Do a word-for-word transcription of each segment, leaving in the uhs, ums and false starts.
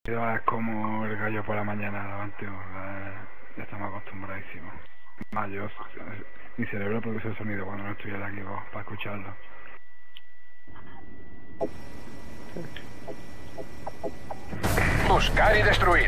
Es como el gallo por la mañana, Levante, ya estamos acostumbradísimos. Más yo, mi cerebro produce el sonido cuando no estoy en el equipo para escucharlo. Buscar y destruir.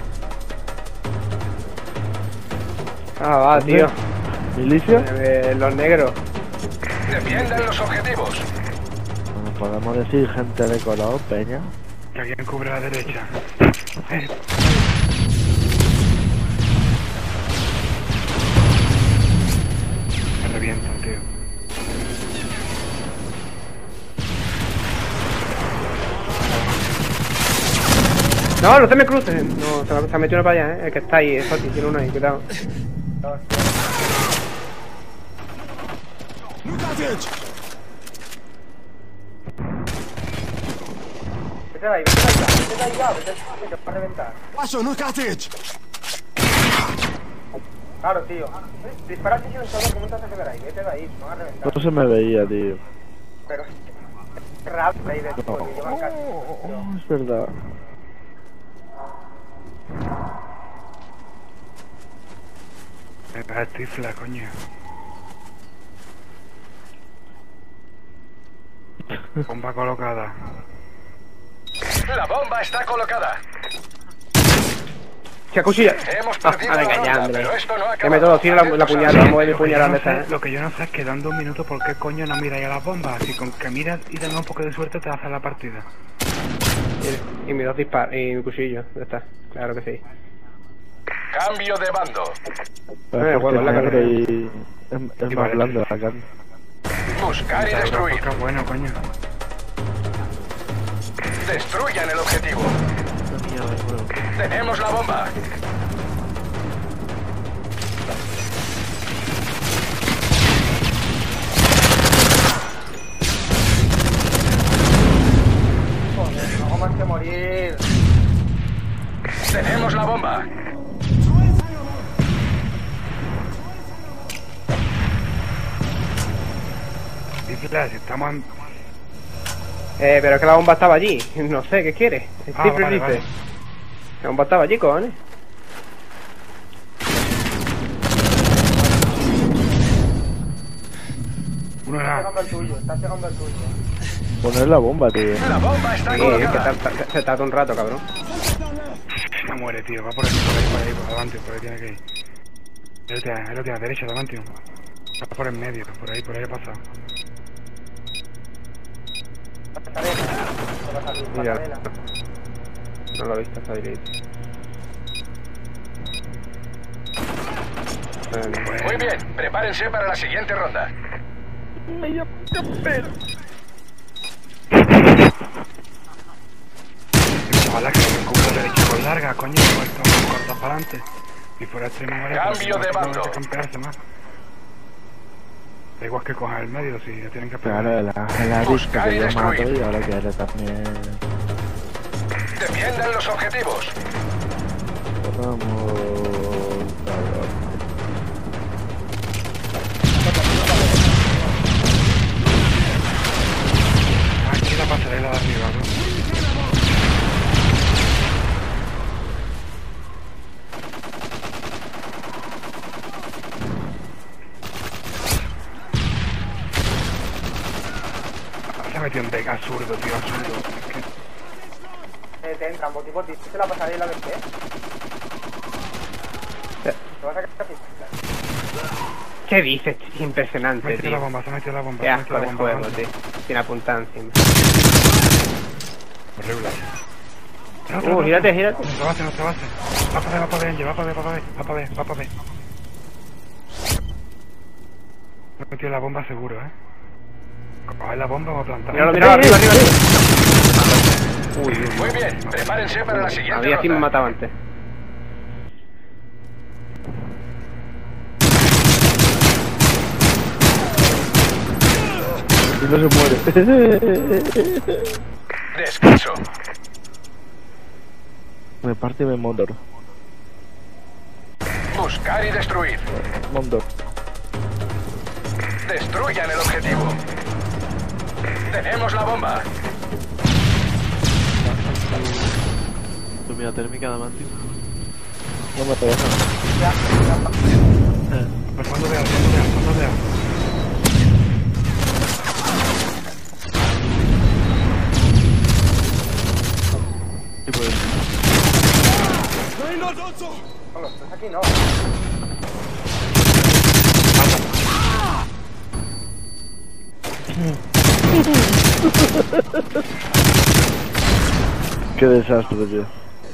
Ah, va, tío. ¿Milicia? Eh, los negros. Defiendan los objetivos. Bueno, podemos decir gente de color, peña. Que alguien cubre la derecha. Eh. Me reviento, tío. No, no te me cruces. No, se, se ha metido uno para allá, eh. El que está ahí, Fati, tiene uno ahí, cuidado. Vete de ahí, vete de ahí, vete de ahí ya, vete de ahí, te va a reventar. Paso, no cates. Claro, tío. Dispara si no sabes cómo te vas a quedar ahí, vete de ahí, te van a reventar. No se me veía, tío. Pero es rap ahí de tipo, que llevan casi. Oh, es verdad. Me pega tifla, coño. Bomba colocada. La bomba está colocada. ¡Qué cuchilla! Hemos Ah, perdido ah, venga, la ya, ronda, hombre. pero esto no ha Que me acabado. todo, tiro la, la puñalada, vamos a ver mi Lo que, yo puñalada no dónde está, sé, eh. lo que yo no sé es que dando un minuto, ¿por qué coño no miras ya las bombas? Así con que miras y tengas un poco de suerte te haces la partida. Y, y mis dos disparos, y mi cuchillo, ya está, claro que sí. Cambio de bando. Es bueno, porque la es negro carne. y es, es Y más vale, blando sí. la carne. Buscar y destruir. Qué bueno, coño. Destruyan el objetivo. Tenemos la bomba. Joder, no hago más que morir. Tenemos la bomba. Tifla, si estamos en... Eh, pero es que la bomba estaba allí, no sé, ¿qué quieres? Ah, Siempre vale, dice. vale. La bomba estaba allí, cojones. Uno era... el tuyo, está llegando el tuyo. Poner la bomba, tío. La bomba está Sí, es que colocada. ta- ta- se tarda un rato, cabrón. Se muere, tío. Va por ahí, por ahí, por ahí, por adelante, por ahí tiene que ir. Ahí lo tiene, ahí lo tiene, derecha, adelante. Va por en medio, por ahí, por ahí ha pasado. Mira. No lo he visto, está directo. Muy bien, prepárense para la siguiente ronda. Ojalá que me cubra la derecha con larga, coño, como estamos cortos para adelante. Y por este no vale. Cambio de bando. Que campearse más. Da igual que cojan el medio, si ya tienen que pegar. Claro, la, la Buscar disco y que yo mato destruir. y ahora quiere también. Defiendan los objetivos. Vamos. Cabrón. Aquí la pasarela de arriba, ¿no? Se ha metido un deck absurdo, tío, absurdo. Es que... Eh, te entran, boti boti, ¿se la pasaré la vez que? ¿Te vas a quedar así? ¿Qué dices? Se ha Impresionante, metido la tío. bomba, se ha metido la bomba. Qué se ha asco metido de la bomba juego, delante. tío. Sin apuntar encima. Horrible. Uh, gírate, gírate. No te base, no te base. Va para B, va para B, Angel, va para B, va para B, va para B, va para B. Me he metido la bomba seguro, eh. Coger la bomba o plantar. Míralo, míralo, arriba, arriba, arriba. Uy, uy, Muy bien, prepárense para la siguiente había quien me ronda. mataba antes. Y no se muere. Descanso. Me parte de Mondor. Buscar y destruir. Mondor. Destruyan el objetivo. Tenemos la bomba. Sumida térmica de Amanti. No me deja. Eh. Al fondo de al fondo de al fondo de al. Sí, pues. Hola, ¿estás aquí? No. Qué desastre, tío.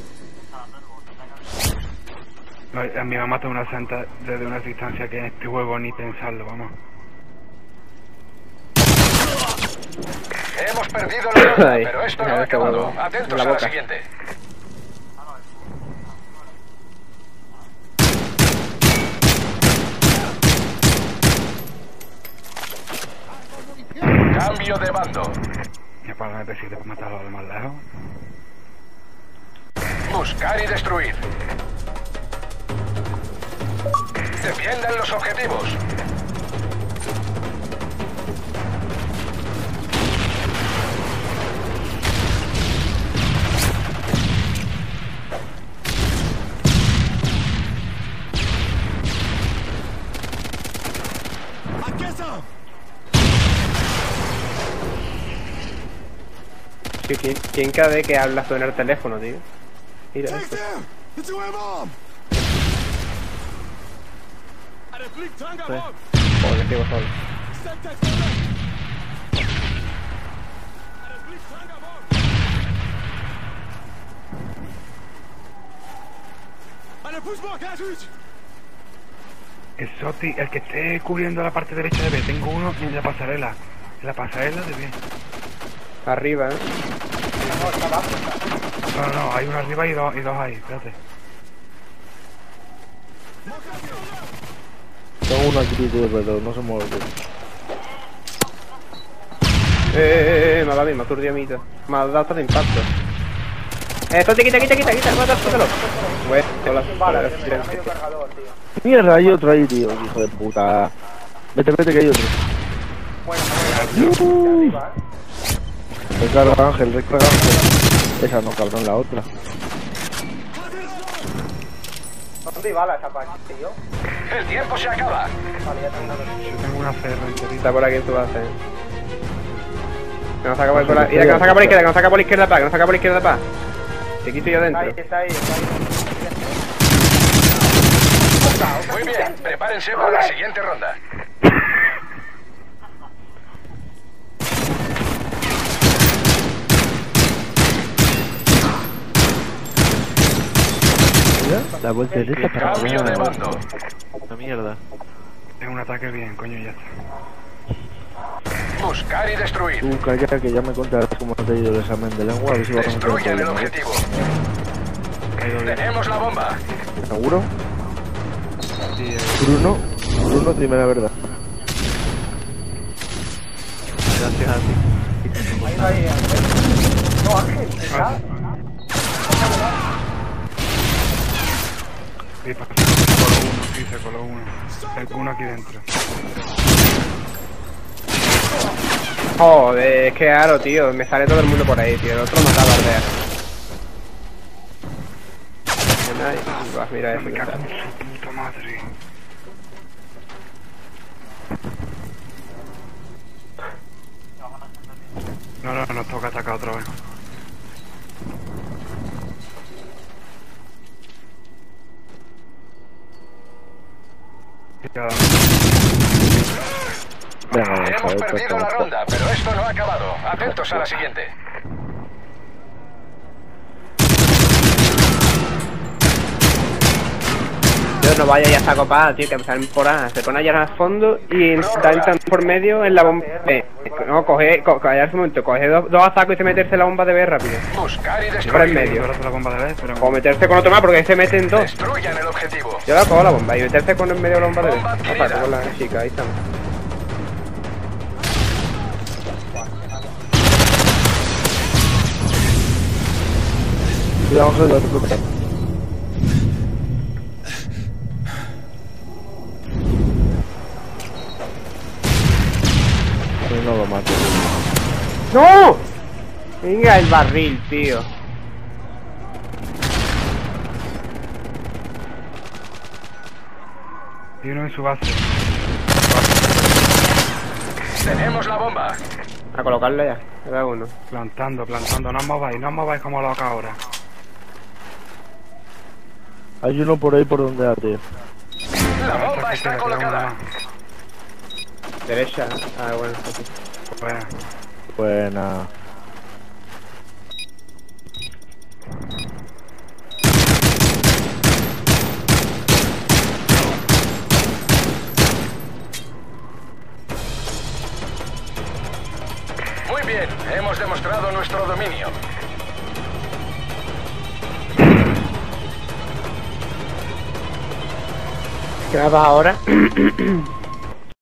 No, a mí me ha matado una santa desde una distancia que en este juego ni pensarlo, vamos. Hemos perdido la ronda, Ay, pero esto mira, no ha este acabado. huevo. Atentos En la a la boca. siguiente. Cambio de bando. Ya para la M P siete para matarlo de más lejos. Buscar y destruir. Defiendan los objetivos. Tío, ¿quién, ¿quién cabe que habla en el teléfono, tío? Mira esto. Joder, tío, solo. El Soti, el que esté cubriendo la parte derecha de B, tengo uno en la pasarela. En la pasarela de B. Arriba, ¿eh? No, no, no, hay uno arriba y dos, y dos ahí, espérate. Tengo uno aquí, tío, pero no se mueve, tío. Eh, eh, eh, me ha dado, me ha aturdido a mí, tío. Me ha dado hasta de impacto. Eh, Soti, quita, quita, quita, quita, mata, sótalo. Bueno, hola, Mierda, hay otro ahí, tío, hijo de puta. Vete, vete, que hay otro. Uh. Recarga Ángel, recarga Ángel. Esa no, cabrón, la otra. ¿Dónde iba la Apache, tío? El tiempo se acaba. Vale, ya tengo Yo tengo una C R enterita. Está por aquí en tu base, eh. Que nos saca por la... Mira, que nos saca por la izquierda, que nos saca por la izquierda, pa, que nos saca por la izquierda, pa. Te quito yo dentro. Está ahí, está ahí. Muy bien, prepárense para la siguiente ronda. Mira, la vuelta derecha para Cambio de comer. bando. La mierda. Tengo un ataque bien, coño, ya está. Buscar y destruir. Tú calla que ya me contarás cómo te ha ido el examen de lengua, a ver si vamos a meter Destruyan el problema. objetivo. Tenemos la bomba. ¿Seguro? Sí, eh, Bruno, Bruno, primera verdad. Gracias a ti. Ahí va, ahí. No, Ángel, ¿está? sí, pasa. Se coló uno, sí, se coló uno. Tengo uno aquí dentro. Joder, es que aro, tío. Me sale todo el mundo por ahí, tío. El otro mataba al ver. Mira eso, Me que cago está. en su puta madre. No, no, nos toca atacar otra vez. Ya, Venga, Hemos joder, perdido pues, la ronda, pero esto no ha acabado. Atentos a la siguiente. Dios, no vaya ya a copada, tío, que salen por A. Se pone allá al fondo y intentan por medio en la bomba B. No, coge, co calla ese momento, coge dos, dos atacos y se meterse en la bomba de B rápido. Buscar y Por el destruir. medio. ahora la bomba de vez, pero... O meterse con otro más porque se meten dos. Destruyan el objetivo. Yo la cojo la bomba y meterse con el medio de la bomba de B. Bomba adquirida. Aparte con la chica, ahí estamos. Cuidado, Ángel, no te preocupes. Pues no lo mato. ¡No! Venga el barril, tío. Y uno en su base. Tenemos la bomba. A colocarla ya. Era uno. Plantando, plantando. No os mováis, no os mováis como locos ahora. Hay uno por ahí por donde ate. La bomba está colocada. Derecha. Ah, bueno. Aquí. Bueno, Buena. Muy bien, hemos demostrado nuestro dominio. ¿Qué me pasa ahora?